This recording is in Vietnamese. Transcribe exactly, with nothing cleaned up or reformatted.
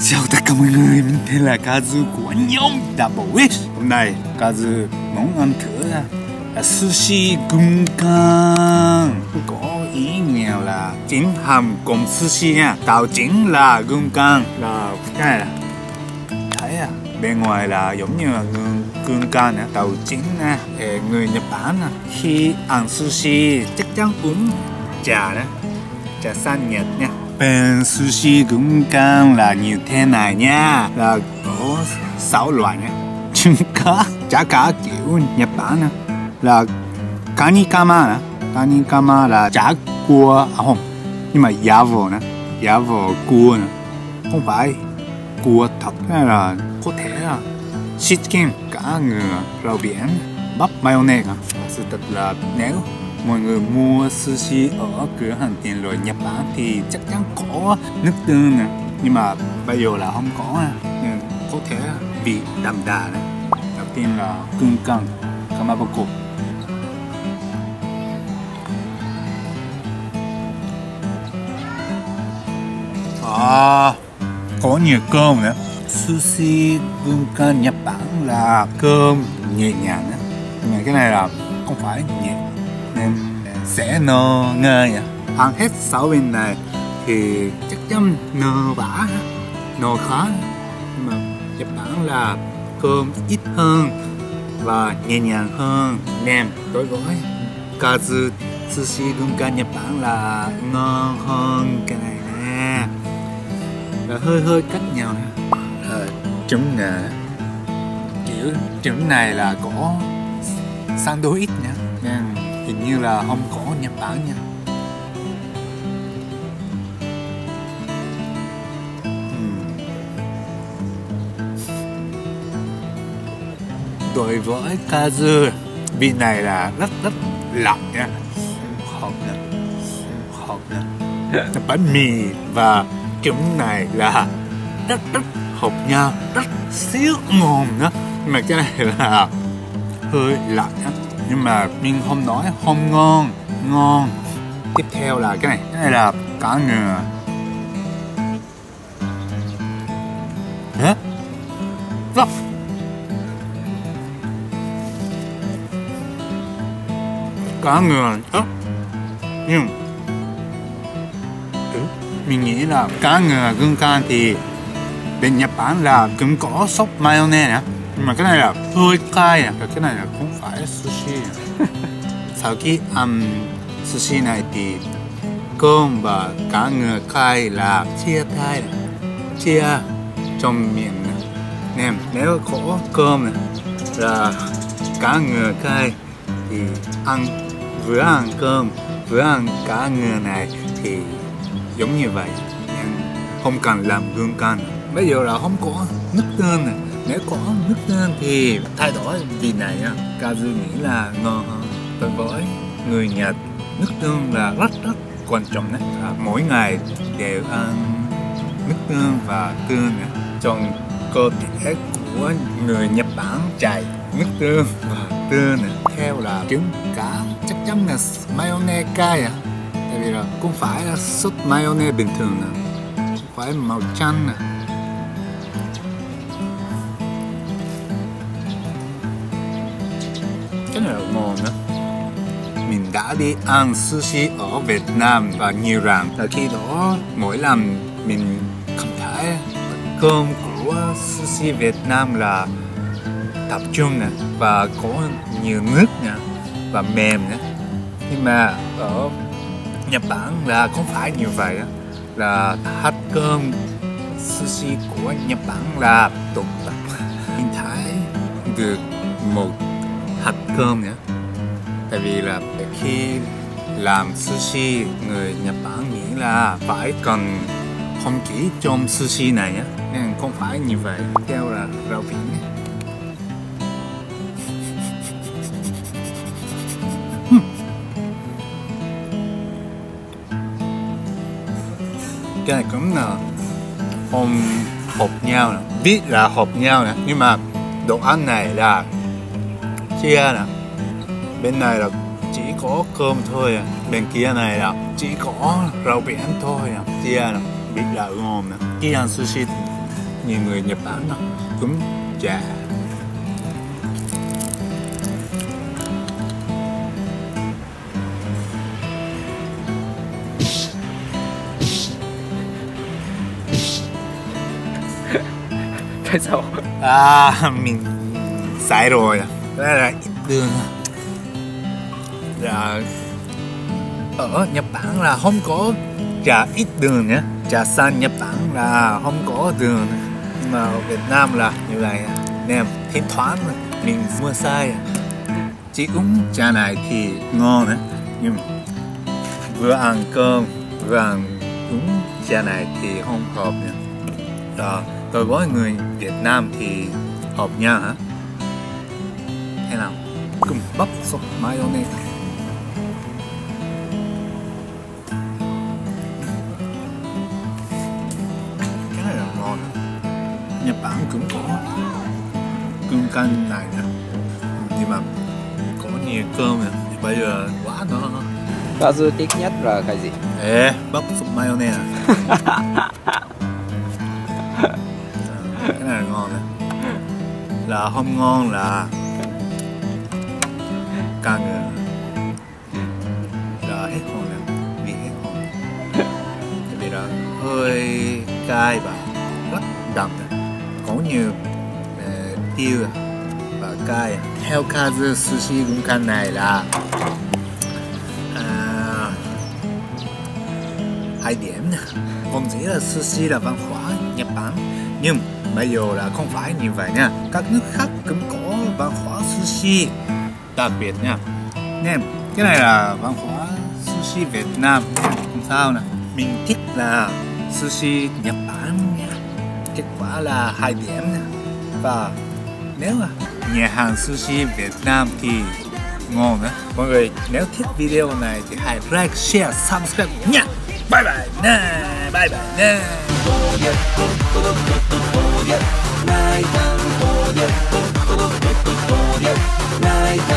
Chào tất cả mọi người, mình tên là Kazu của nhóm Double Wish. Hôm nay Kazu muốn ăn thử là sushi gung cang. Có ý nghĩa là chính hàm cùng sushi nha. Tạo chính là gung cang. Là cái này là thấy à, bên ngoài là giống như là gung cang nè. Tạo chính nè, người Nhật Bản nè, khi ăn sushi chắc chắn uống trà đó, trà xanh Nhật nha. Bên sushi gung cang là như thế này nha, là có sáu loại nha. Trứng cá, chả cá kiểu Nhật Bản nè, là kanikama nè, kanikama là chả cua, à không, nhưng mà giả vờ nè, giả vờ cua nè, không phải cua thật, hay là có thể là chicken, cá ngừ, rau biển, bắp mayonnaise. Sự thật là nếu mọi người mua sushi ở cửa hàng tiện lợi Nhật Bản thì chắc chắn có nước tương nè, nhưng mà bây giờ là không có nên có thể bị đậm đà này. Đầu tiên là gung cang, kamaboko. À, có nhiều cơm nữa. Sushi gung cang Nhật Bản là cơm nhẹ nhàng đó, nhưng mà cái này là không phải nhẹ nên sẽ no ngơi nha. Ăn hết sáu bên này thì chắc chắn no bả, no khó. Nhưng mà Nhật Bản là cơm ít hơn và nhẹ nhàng hơn nên đối với Kazu sushi gung cang Nhật Bản là ngon hơn cái này nè. Là hơi hơi cách nhau nè. À, trứng nè, kiểu trứng này là có sandwich nha, nên hình như là không có Nhật Bản nha. uhm. Đối với Kazu, vị này là rất rất lỏng nha, hợp nè, hợp nè. Bánh mì và trứng này là rất rất hợp nhau, rất siêu ngon nữa. Nhưng mà cái này là hơi lạnh á, nhưng mà mình không nói không ngon, ngon. Tiếp theo là cái này, cái này là cá ngừ. Hả? Đó. Cá ngừ ớt, nhưng mình nghĩ là cá ngừ gung cang thì bên Nhật Bản là cũng có sốt mayonnaise nè, nhưng mà cái này là hơi cay à, cái này là không phải sushi. Sau khi ăn sushi này thì cơm và cá ngừ cay là chia tay, chia trong miệng nên nếu có cơm này là cá ngừ cay thì ăn vừa ăn cơm vừa ăn cá ngừ này thì giống như vậy, nên không cần làm gung cang. Bây giờ là không có nước tương này, nếu có nước tương thì thay đổi vị này nha. Kazu nghĩ là ngon hơn. Đối với người Nhật, nước tương là rất rất quan trọng đấy. À, mỗi ngày đều ăn nước tương và tương này. Trong cơ thể của người Nhật Bản chảy nước tương và tương này. Theo là trứng cá chắc chắn là mayonnaise cay à, tại vì là không phải là sốt mayonnaise bình thường nè, không phải màu chanh nè. Cái này là ngon đó. Mình đã đi ăn sushi ở Việt Nam và nhiều lần, là khi đó mỗi lần mình cảm thấy cơm của sushi Việt Nam là tập trung nè và có nhiều nước nè và mềm nè, nhưng mà ở Nhật Bản là không phải như vậy, là hạt cơm sushi của Nhật Bản là tụt tập. Mình thấy được một hạt cơm nữa, tại vì là khi làm sushi người Nhật Bản nghĩ là phải cần không chỉ trong sushi này nhé, nên không phải như vậy. Theo là rau biển nhé. Cái này cũng là không hợp nhau nè, biết là hợp nhau nè, nhưng mà đồ ăn này là chia nè, bên này là chỉ có cơm thôi à, bên kia này là chỉ có rau biển thôi à, chia nè, biết là ngon nè. Khi ăn sushi nhiều người Nhật Bản đó cũng chả Tại sao? à mình sai rồi, đó là ít đường. Là ở Nhật Bản là không có trà ít đường nhé, trà xanh Nhật Bản là không có đường, nhưng mà ở Việt Nam là như này nè, thỉnh thoảng mình mua sai, chỉ uống trà này thì ngon đấy, nhưng vừa ăn cơm vừa ăn uống trà này thì không hợp nhé. Đó, tôi với người Việt Nam thì hợp nhau hả? Thế nào? Cùng bắp sốt mayonnaise. Cái này là ngon. Nhật Bản cũng có cơm canh này nè, nhưng mà có nhiều cơm nè. Bây giờ quá nữa. Kazu thích nhất là cái gì? Ê, bắp sốt mayonnaise. Cái này là ngon đấy. Là không ngon là càng là hết hồn nè, bị hết hồn. Tại vì là hơi cay và rất đậm nè, có nhiều uh, tiêu và cay. Theo Kazu sushi cũng căn này là uh, hai điểm nè. Không chỉ là sushi là văn hóa Nhật Bản, nhưng bây giờ là không phải như vậy nha. Các nước khác cũng có văn hóa sushi đặc biệt nha. Nên cái này là văn hóa sushi Việt Nam. Không sao nè, mình thích là sushi Nhật Bản nha. Kết quả là hai điểm nha. Và nếu mà nhà hàng sushi Việt Nam thì ngon nữa. Mọi người nếu thích video này thì hãy like, share, subscribe nha. Bye bye nè, bye bye nè. Night